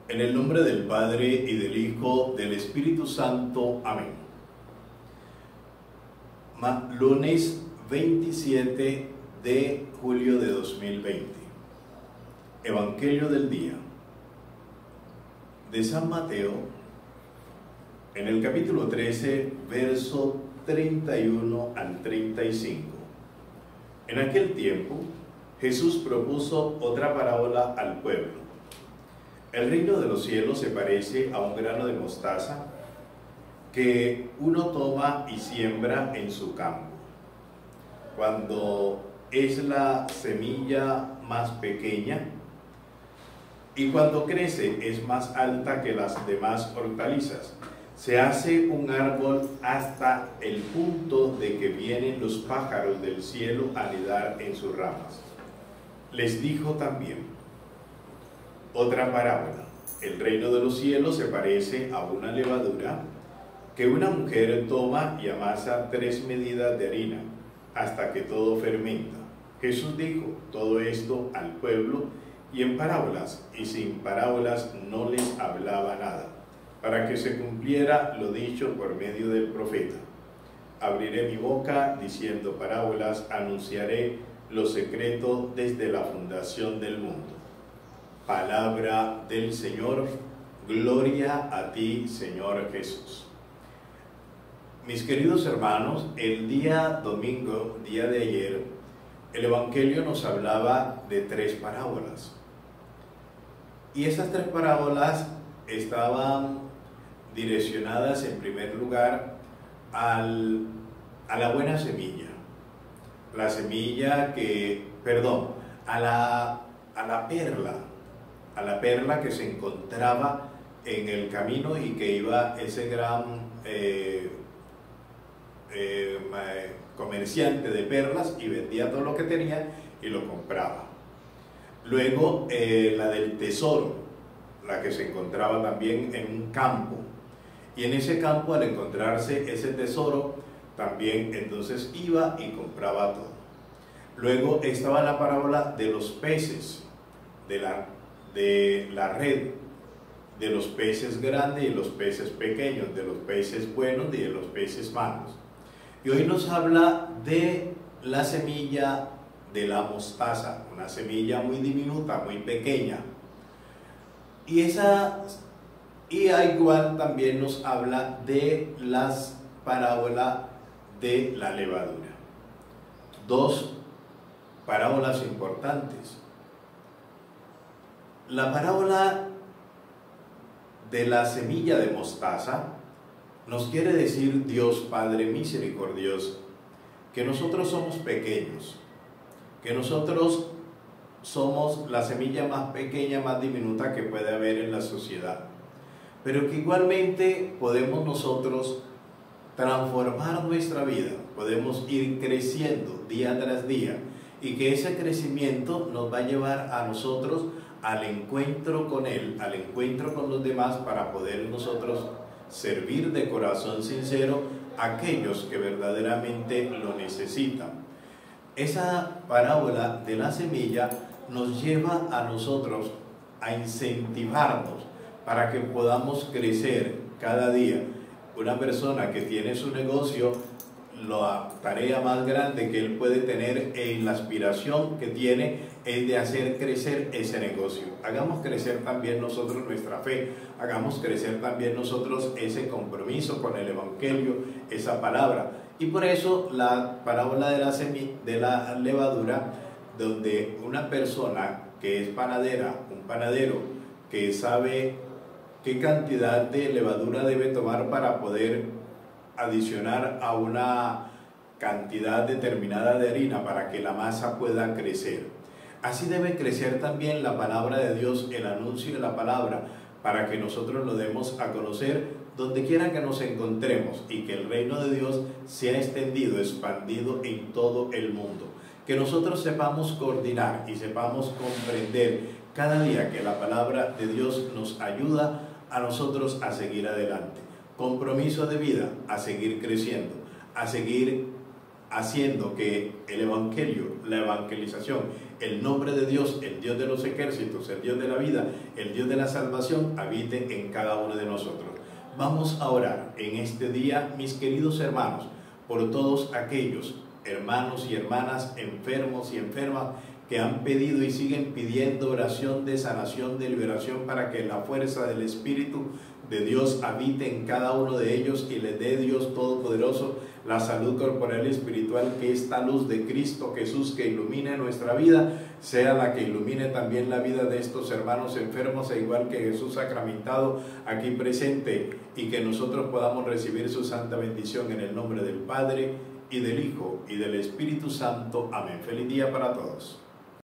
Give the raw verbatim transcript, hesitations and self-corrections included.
En el nombre del Padre, y del Hijo, del Espíritu Santo. Amén. Ma, lunes veintisiete de julio de dos mil veinte. Evangelio del día de San Mateo, en el capítulo trece, verso treinta y uno al treinta y cinco. En aquel tiempo, Jesús propuso otra parábola al pueblo. El reino de los cielos se parece a un grano de mostaza que uno toma y siembra en su campo. Cuando es la semilla más pequeña y cuando crece es más alta que las demás hortalizas, se hace un árbol hasta el punto de que vienen los pájaros del cielo a anidar en sus ramas. Les dijo también otra parábola. El reino de los cielos se parece a una levadura que una mujer toma y amasa tres medidas de harina hasta que todo fermenta. Jesús dijo todo esto al pueblo y en parábolas, y sin parábolas no les hablaba nada, para que se cumpliera lo dicho por medio del profeta. Abriré mi boca diciendo parábolas, anunciaré lo secreto desde la fundación del mundo. Palabra del Señor. Gloria a ti, Señor Jesús. Mis queridos hermanos, el día domingo, día de ayer, el Evangelio nos hablaba de tres parábolas. Y esas tres parábolas estaban direccionadas en primer lugar al, a la buena semilla. La semilla que, perdón, a la, a la perla. a la perla que se encontraba en el camino y que iba ese gran eh, eh, comerciante de perlas y vendía todo lo que tenía y lo compraba. Luego eh, la del tesoro, la que se encontraba también en un campo, y en ese campo, al encontrarse ese tesoro, también entonces iba y compraba todo. Luego estaba la parábola de los peces, de la de la red, de los peces grandes y los peces pequeños, de los peces buenos y de los peces malos. Y hoy nos habla de la semilla de la mostaza, una semilla muy diminuta, muy pequeña. Y esa, y igual también nos habla de las parábolas de la levadura. Dos parábolas importantes. La parábola de la semilla de mostaza nos quiere decir Dios Padre misericordioso que nosotros somos pequeños, que nosotros somos la semilla más pequeña, más diminuta que puede haber en la sociedad, pero que igualmente podemos nosotros transformar nuestra vida, podemos ir creciendo día tras día y que ese crecimiento nos va a llevar a nosotros al encuentro con Él, al encuentro con los demás, para poder nosotros servir de corazón sincero a aquellos que verdaderamente lo necesitan. Esa parábola de la semilla nos lleva a nosotros a incentivarnos para que podamos crecer cada día. Una persona que tiene su negocio, la tarea más grande que él puede tener en la aspiración que tiene es de hacer crecer ese negocio. Hagamos crecer también nosotros nuestra fe, hagamos crecer también nosotros ese compromiso con el Evangelio, esa palabra. Y por eso la parábola de la, semi, de la levadura, donde una persona que es panadera, un panadero que sabe qué cantidad de levadura debe tomar para poder adicionar a una cantidad determinada de harina para que la masa pueda crecer. Así debe crecer también la palabra de Dios, el anuncio de la palabra, para que nosotros lo demos a conocer donde quiera que nos encontremos y que el reino de Dios sea extendido, expandido en todo el mundo. Que nosotros sepamos coordinar y sepamos comprender cada día que la palabra de Dios nos ayuda a nosotros a seguir adelante. Compromiso de vida, a seguir creciendo, a seguir haciendo que el evangelio, la evangelización, el nombre de Dios, el Dios de los ejércitos, el Dios de la vida, el Dios de la salvación, habite en cada uno de nosotros. Vamos a orar en este día, mis queridos hermanos, por todos aquellos hermanos y hermanas enfermos y enfermas que han pedido y siguen pidiendo oración de sanación, de liberación, para que la fuerza del Espíritu de Dios habite en cada uno de ellos y les dé Dios Todopoderoso la salud corporal y espiritual, que esta luz de Cristo Jesús que ilumine nuestra vida sea la que ilumine también la vida de estos hermanos enfermos, e igual que Jesús sacramentado aquí presente, y que nosotros podamos recibir su santa bendición en el nombre del Padre y del Hijo y del Espíritu Santo. Amén. Feliz día para todos.